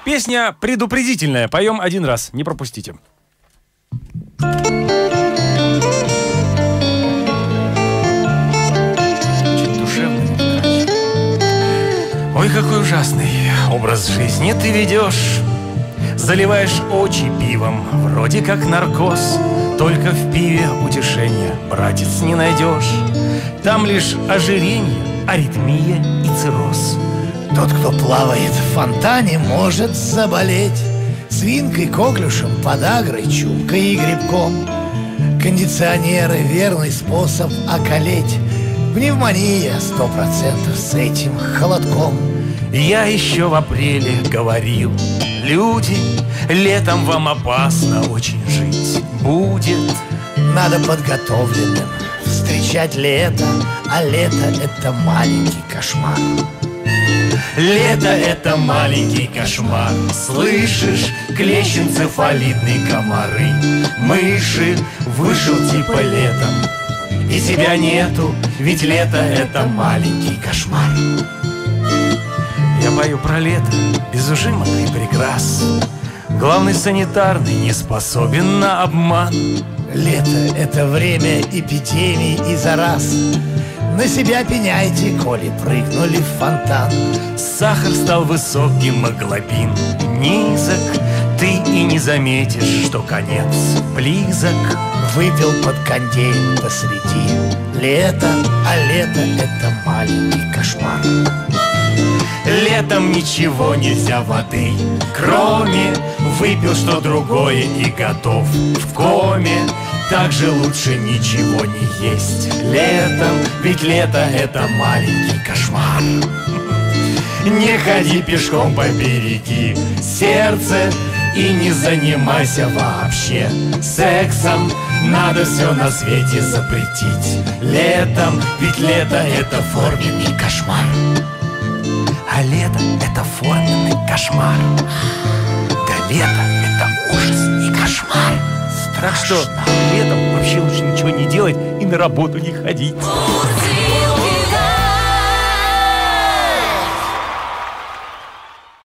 Песня предупредительная. Поем один раз. Не пропустите. Очень душевный. Ой, какой ужасный образ жизни ты ведешь. Заливаешь очи пивом, вроде как наркоз. Только в пиве утешения, братец, не найдешь. Там лишь ожирение, аритмия и цирроз. Тот, кто плавает в фонтане, может заболеть свинкой, коклюшем, подагрой, чумкой и грибком. Кондиционеры — верный способ околеть. Пневмония 100% с этим холодком. Я еще в апреле говорил: люди, летом вам опасно очень жить будет. Надо подготовленным встречать лето, а лето — это маленький кошмар. Лето — это маленький кошмар. Слышишь, клещенцефалитные комары. Мыши, вышел типа летом, и тебя нету, ведь лето — это маленький кошмар. Я пою про лето без ужимок и прикрас. Главный санитарный не способен на обман. Лето — это время эпидемий и зараз. На себя пеняйте, коли прыгнули в фонтан. Сахар стал высок, гемоглобин низок. Ты и не заметишь, что конец близок. Выпил под кондеем посреди лета, а лето — это маленький кошмар. Летом ничего нельзя воды, кроме выпил что другое и готов в коме. Также лучше ничего не есть летом, ведь лето — это маленький кошмар. Не ходи пешком, побереги сердце и не занимайся вообще сексом. Надо все на свете запретить летом, ведь лето — это форменный кошмар. А лето — это форменный кошмар. Да лето — это ужас и кошмар. Так что летом вообще лучше ничего не делать и на работу не ходить.